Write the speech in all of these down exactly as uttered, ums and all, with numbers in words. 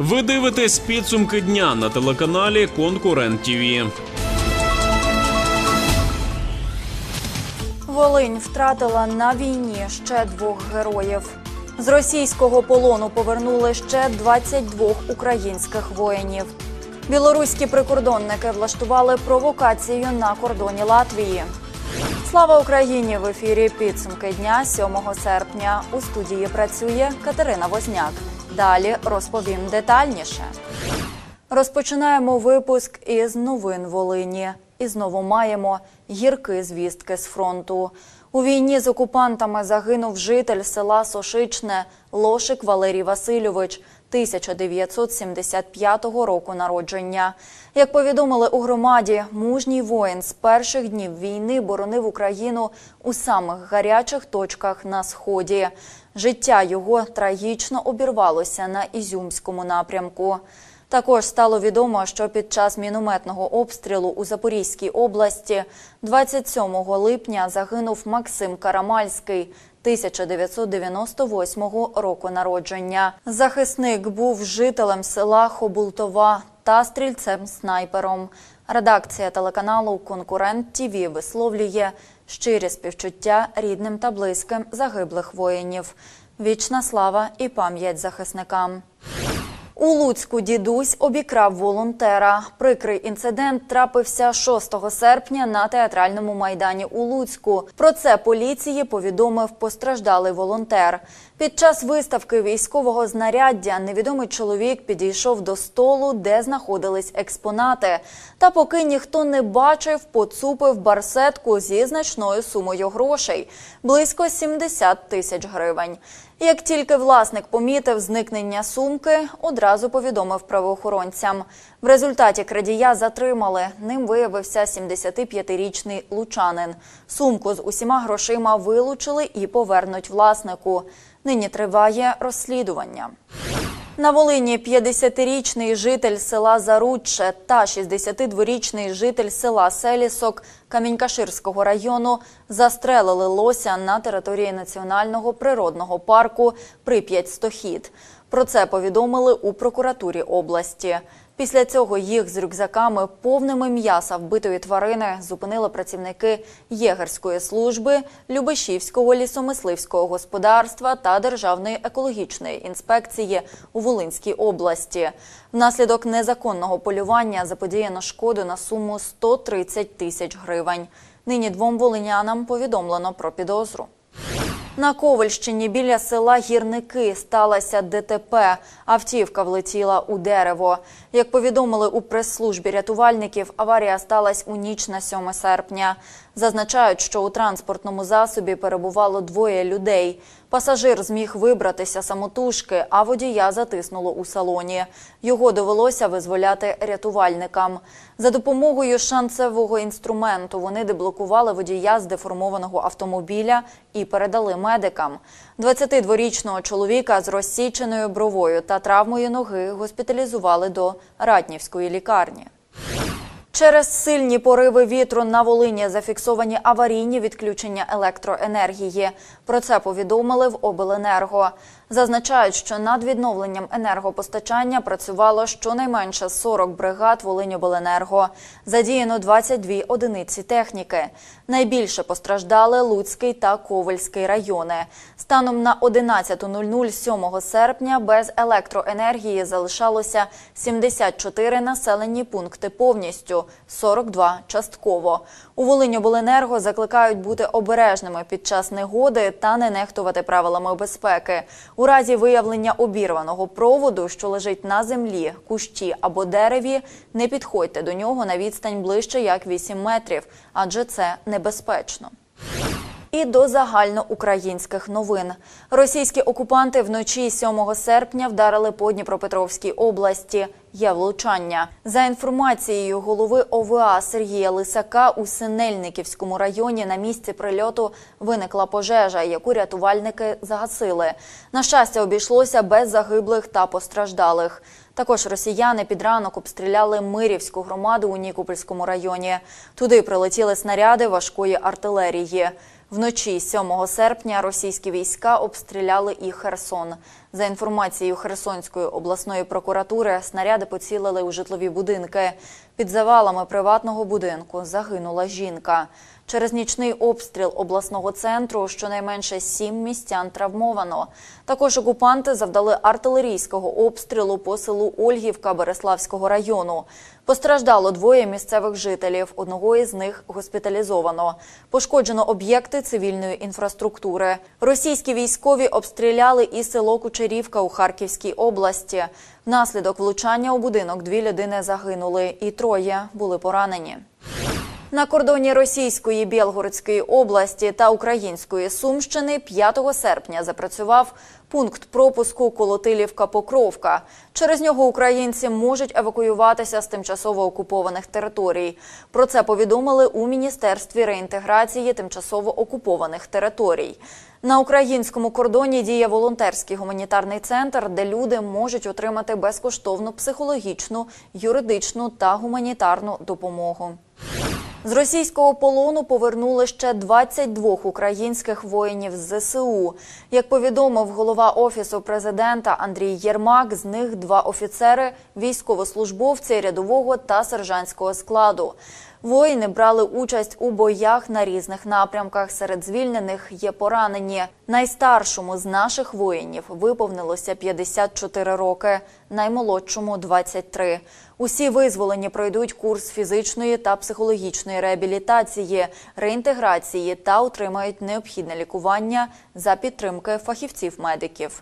Ви дивитесь підсумки дня на телеканалі «Конкурент ТІВІ». Волинь втратила на війні ще двох героїв. З російського полону повернули ще двадцять двох українських воїнів. Білоруські прикордонники влаштували провокацію на кордоні Латвії. Слава Україні! В ефірі підсумки дня сьомого серпня. У студії працює Катерина Возняк. Далі розповім детальніше. Розпочинаємо випуск із новин Волині. І знову маємо гіркі звістки з фронту. У війні з окупантами загинув житель села Сошичне Лошик Валерій Васильович, тисяча дев'ятсот сімдесят п'ятого року народження. Як повідомили у громаді, мужній воїн з перших днів війни боронив Україну у самих гарячих точках на Сході. Життя його трагічно обірвалося на Ізюмському напрямку. Також стало відомо, що під час мінометного обстрілу у Запорізькій області двадцять сьомого липня загинув Максим Карамальський, тисяча дев'ятсот дев'яносто восьмого року народження. Захисник був жителем села Хобултова та стрільцем-снайпером. Редакція телеканалу «Конкурент ТІВІ» висловлює щирі співчуття рідним та близьким загиблих воїнів. Вічна слава і пам'ять захисникам. У Луцьку дідусь обікрав волонтера. Прикрий інцидент трапився шостого серпня на Театральному майдані у Луцьку. Про це поліції повідомив постраждалий волонтер. Під час виставки військового знаряддя невідомий чоловік підійшов до столу, де знаходились експонати. Та поки ніхто не бачив, поцупив барсетку зі значною сумою грошей – близько сімдесят тисяч гривень. Як тільки власник помітив зникнення сумки, одразу повідомив правоохоронцям. В результаті крадія затримали. Ним виявився сімдесятип'ятирічний лучанин. Сумку з усіма грошима вилучили і повернуть власнику. Нині триває розслідування. На Волині п'ятдесятирічний житель села Зарудче та шістдесятидворічний житель села Селісок Камінь-Каширського району застрелили лося на території Національного природного парку Прип'ять-Стохід. Про це повідомили у прокуратурі області. Після цього їх з рюкзаками, повними м'яса вбитої тварини, зупинили працівники Єгерської служби, Любешівського лісомисливського господарства та Державної екологічної інспекції у Волинській області. Внаслідок незаконного полювання заподіяно шкоду на суму сто тридцять тисяч гривень. Нині двом волинянам повідомлено про підозру. На Ковальщині біля села Гірники сталося ДТП. Автівка влетіла у дерево. Як повідомили у прес-службі рятувальників, аварія сталася у ніч на сьоме серпня. Зазначають, що у транспортному засобі перебувало двоє людей. Пасажир зміг вибратися самотужки, а водія затиснуло у салоні. Його довелося визволяти рятувальникам. За допомогою шансового інструменту вони деблокували водія з деформованого автомобіля і передали медикам. двадцятидворічного чоловіка з розсіченою бровою та травмою ноги госпіталізували до Ратнівської лікарні. Через сильні пориви вітру на Волині зафіксовані аварійні відключення електроенергії. Про це повідомили в обленерго. Зазначають, що над відновленням енергопостачання працювало щонайменше сорок бригад Волиньобленерго. Задіяно двадцять дві одиниці техніки. Найбільше постраждали Луцький та Ковельський райони. Станом на одинадцяту нуль нуль сьомого серпня без електроенергії залишалося сімдесят чотири населені пункти повністю, сорок два частково. У Волиньобленерго закликають бути обережними під час негоди та не нехтувати правилами безпеки. У разі виявлення обірваного проводу, що лежить на землі, кущі або дереві, не підходьте до нього на відстань ближче як вісім метрів, адже це небезпечно. І до загальноукраїнських новин. Російські окупанти вночі сьомого серпня вдарили по Дніпропетровській області. Є влучання. За інформацією голови О В А Сергія Лисака, у Синельниківському районі на місці прильоту виникла пожежа, яку рятувальники загасили. На щастя, обійшлося без загиблих та постраждалих. Також росіяни під ранок обстріляли Мирівську громаду у Нікопольському районі. Туди прилетіли снаряди важкої артилерії. Вночі сьомого серпня російські війська обстріляли і Херсон. За інформацією Херсонської обласної прокуратури, снаряди поцілили у житлові будинки. Під завалами приватного будинку загинула жінка. Через нічний обстріл обласного центру щонайменше сім містян травмовано. Також окупанти завдали артилерійського обстрілу по селу Ольгівка Береславського району. Постраждало двоє місцевих жителів, одного із них госпіталізовано. Пошкоджено об'єкти цивільної інфраструктури. Російські військові обстріляли і село Кучерівка у Харківській області. Внаслідок влучання у будинок дві людини загинули і троє були поранені. На кордоні Російської Білгородської області та Української Сумщини п'ятого серпня запрацював пункт пропуску Колотилівка-Покровка. Через нього українці можуть евакуюватися з тимчасово окупованих територій. Про це повідомили у Міністерстві реінтеграції тимчасово окупованих територій. На українському кордоні діє волонтерський гуманітарний центр, де люди можуть отримати безкоштовну психологічну, юридичну та гуманітарну допомогу. З російського полону повернули ще двадцять двох українських воїнів з ЗСУ. Як повідомив голова Офісу президента Андрій Єрмак, з них два офіцери, військовослужбовці рядового та сержантського складу. Воїни брали участь у боях на різних напрямках. Серед звільнених є поранені. Найстаршому з наших воїнів виповнилося п'ятдесят чотири роки, наймолодшому – двадцять три. Усі визволені пройдуть курс фізичної та психологічної реабілітації, реінтеграції та отримають необхідне лікування за підтримки фахівців-медиків.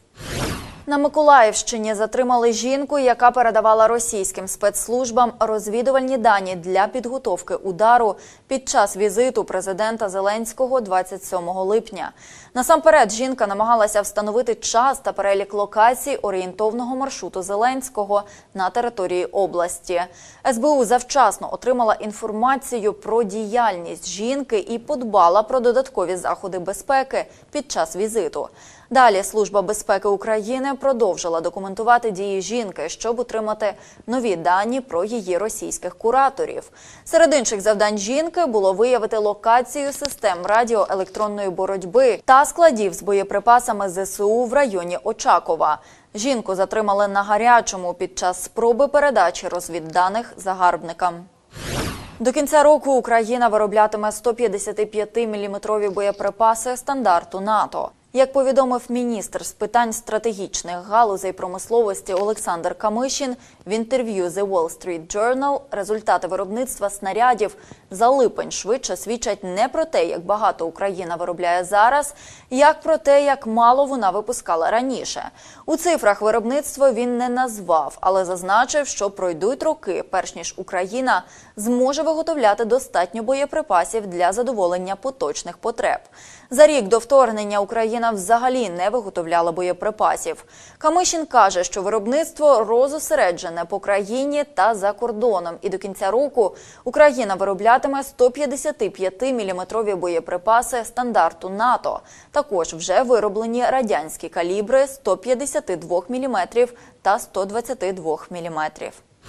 На Миколаївщині затримали жінку, яка передавала російським спецслужбам розвідувальні дані для підготовки удару під час візиту президента Зеленського двадцять сьомого липня. Насамперед, жінка намагалася встановити час та перелік локацій орієнтовного маршруту Зеленського на території області. ес бе у завчасно отримала інформацію про діяльність жінки і подбала про додаткові заходи безпеки під час візиту. Далі Служба безпеки України продовжила документувати дії жінки, щоб отримати нові дані про її російських кураторів. Серед інших завдань жінки було виявити локацію систем радіоелектронної боротьби та складів з боєприпасами зе се у в районі Очакова. Жінку затримали на гарячому під час спроби передачі розвідданих загарбникам. До кінця року Україна вироблятиме сто п'ятдесят п'ять міліметрові боєприпаси стандарту НАТО. Як повідомив міністр з питань стратегічних галузей промисловості Олександр Камишин в інтерв'ю The Wall Street Journal, результати виробництва снарядів за липень швидше свідчать не про те, як багато Україна виробляє зараз, як про те, як мало вона випускала раніше. У цифрах виробництва він не назвав, але зазначив, що пройдуть роки, перш ніж Україна зможе виготовляти достатньо боєприпасів для задоволення поточних потреб. За рік до вторгнення Україна взагалі не виготовляла боєприпасів. Камишин каже, що виробництво розосереджене по країні та за кордоном. І до кінця року Україна вироблятиме сто п'ятдесят п'ять міліметрові боєприпаси стандарту НАТО. Також вже вироблені радянські калібри сто п'ятдесят два міліметри та сто двадцять два міліметри.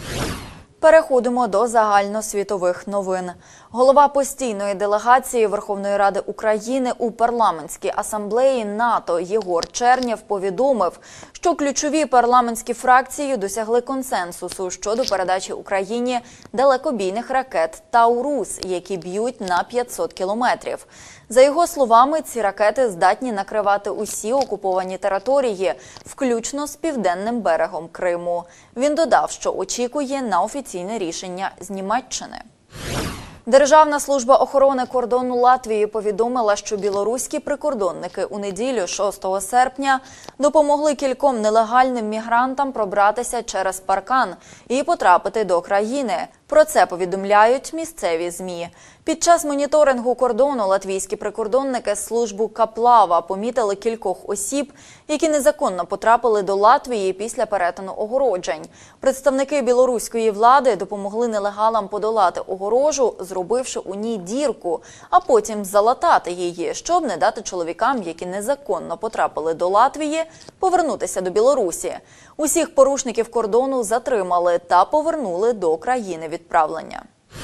Переходимо до загальносвітових новин. Голова постійної делегації Верховної Ради України у парламентській асамблеї НАТО Єгор Чернєв повідомив, що ключові парламентські фракції досягли консенсусу щодо передачі Україні далекобійних ракет «Таурус», які б'ють на п'ятсот кілометрів. За його словами, ці ракети здатні накривати усі окуповані території, включно з південним берегом Криму. Він додав, що очікує на офіційне рішення з Німеччини. Державна служба охорони кордону Латвії повідомила, що білоруські прикордонники у неділю шостого серпня допомогли кільком нелегальним мігрантам пробратися через паркан і потрапити до країни. Про це повідомляють місцеві ЗМІ. Під час моніторингу кордону латвійські прикордонники з служби Каплава помітили кількох осіб, які незаконно потрапили до Латвії після перетину огороджень. Представники білоруської влади допомогли нелегалам подолати огорожу, зробивши у ній дірку, а потім залатати її, щоб не дати чоловікам, які незаконно потрапили до Латвії, повернутися до Білорусі. Усіх порушників кордону затримали та повернули до країни відправлення.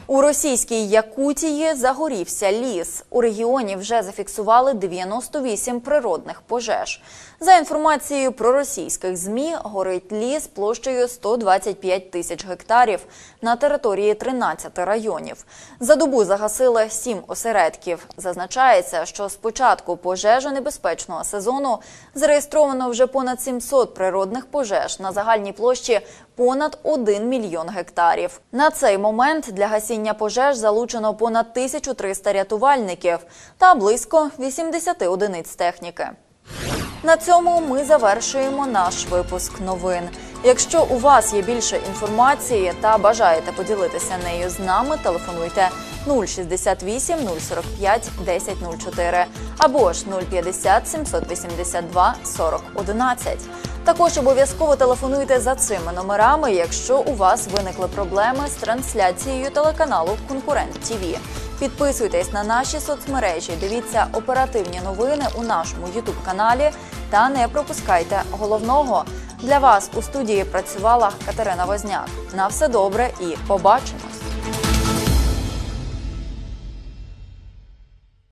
У російській Якутії загорівся ліс. У регіоні вже зафіксували дев'яносто вісім природних пожеж. За інформацією проросійських ЗМІ, горить ліс площею сто двадцять п'ять тисяч гектарів на території тринадцяти районів. За добу загасили сім осередків. Зазначається, що з початку пожежонебезпечного сезону зареєстровано вже понад сімсот природних пожеж на загальній площі понад один мільйон гектарів. На цей момент для гасіння пожеж залучено понад тисячу триста рятувальників та близько вісімдесят одиниць техніки. На цьому ми завершуємо наш випуск новин. Якщо у вас є більше інформації та бажаєте поділитися нею з нами, телефонуйте нуль шістдесят вісім нуль сорок п'ять десять нуль чотири або ж нуль п'ятдесят сімсот вісімдесят два сорок одинадцять. Також обов'язково телефонуйте за цими номерами, якщо у вас виникли проблеми з трансляцією телеканалу «Конкурент ТІВІ». Підписуйтесь на наші соцмережі, дивіться оперативні новини у нашому ютуб-каналі та не пропускайте головного. Для вас у студії працювала Катерина Возняк. На все добре і побачимось!